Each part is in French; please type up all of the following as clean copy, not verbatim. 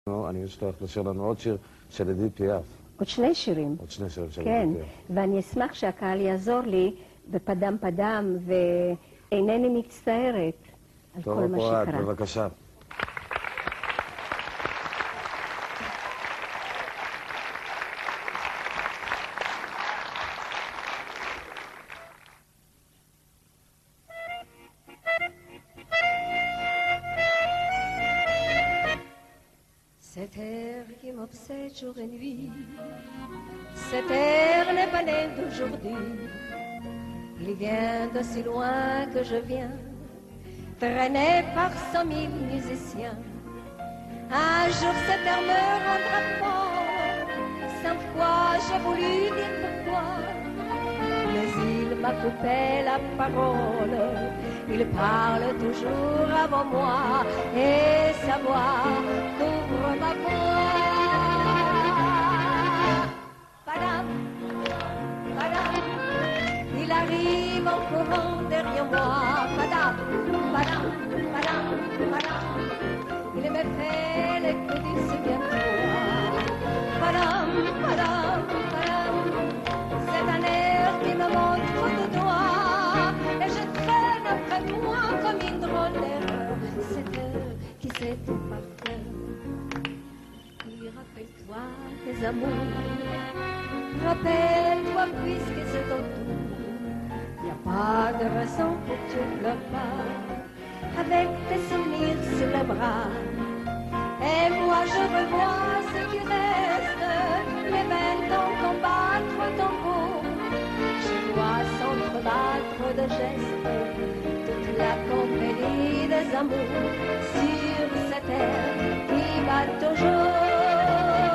אני מבין שאתה הולך לשיר לנו עוד שיר של אדית פיאף. עוד שני שירים. עוד שני שירים של כן, אדית פיאף. ואני אשמח שהקהל יעזור לי בפדם פדם, ואינני מצטערת על כל מה שקרה. טוב, בבקשה. Cet air qui m'obsède jour et nuit, cet air n'est pas né d'aujourd'hui. Il vient de si loin que je viens, traîné par 100 000 musiciens. Un jour cet air me rendra folle, 100 fois j'ai voulu dire pourquoi, mais il m'a coupé la parole. Il parle toujours avant moi et sa voix couvre ma voix. Padam, padam, il arrive en courant derrière moi. Padam, padam, padam, padam, il me fait l'écho du souviens-toi. Padam, padam, padam, c'est un air qui me montre de doigt et je traîne après moi comme une drôle d'erreur. Cette heure qui sait tout par cœur. Oui, rappelle-toi tes amours, rappelle-toi puisque c'est ton tour. Y a pas de raison pour que tu pleures pas, avec tes souvenirs sur les bras. Et moi je revois ce qui reste, les 20 ans combattre ton beau. Je vois s'entrebattre de gestes toute la compagnie des amours sur cette terre qui bat toujours.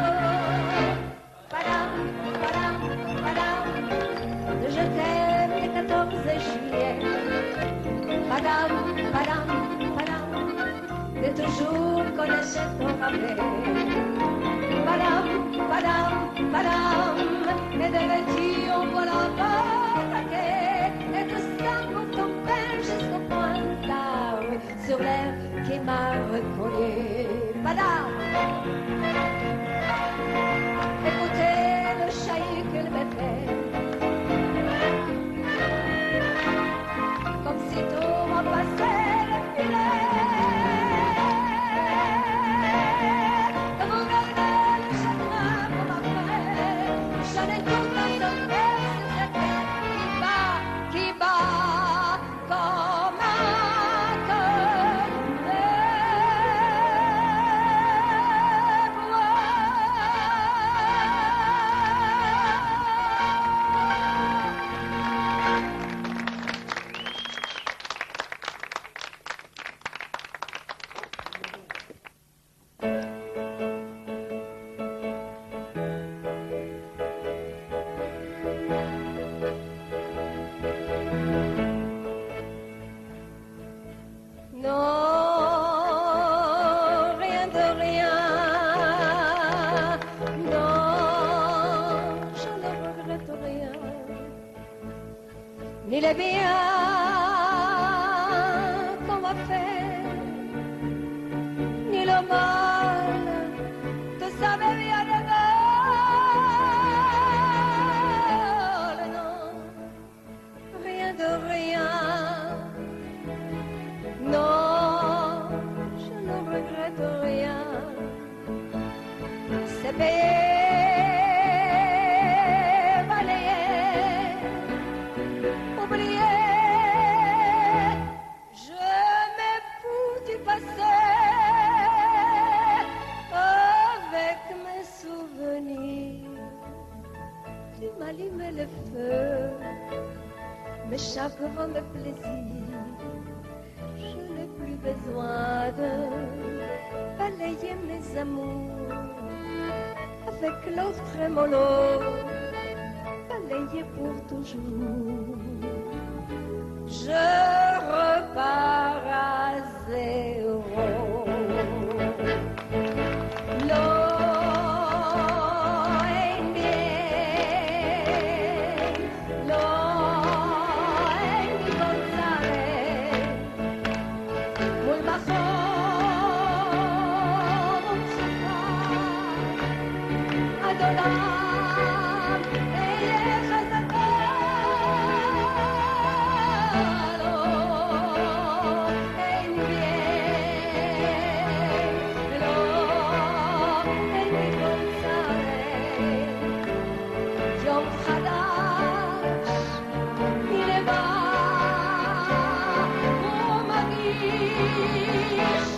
Padam, padam, padam, je t'aime le 14 juillet. Padam, padam, padam, de toujours connaître ton rappel. Padam, padam, padam, et de vêtus on voit la attaquer. Et tout ça pour ton père jusqu'au point d'arbre sur l'air qui m'a recollé. Padam, écoutez le chahut qu'il me fait, comme si tout m'en passait le filet. De mon regret, le chagrin pour ma frère, j'en ai tout dans son cœur sur cette terre qui bat comme un cœur de non, rien de rien, non, je ne regrette rien, ni les biens qu'on m'a fait, ni le mal, tout ça me vient de mal, non, rien de rien. Non, je ne regrette rien. C'est payé, balayé, oublié. Je me fous du passé avec mes souvenirs. Tu m'allumes le feu, mes chagrins, mes plaisirs. Je n'ai plus besoin de balayer mes amours avec leur trémolo, balayer pour toujours. Je repars à zéro. L'eau est mienne, l'eau est González. לעולם אהיה חזקה לו אין bien לא אין לי כל צער יום חדש הנה בא הוא מגיש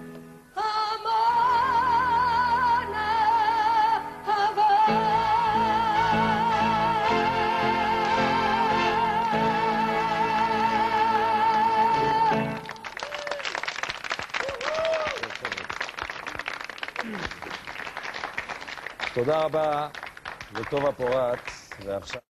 המון אהבה תודה רבה לטובה פורץ, ועכשיו...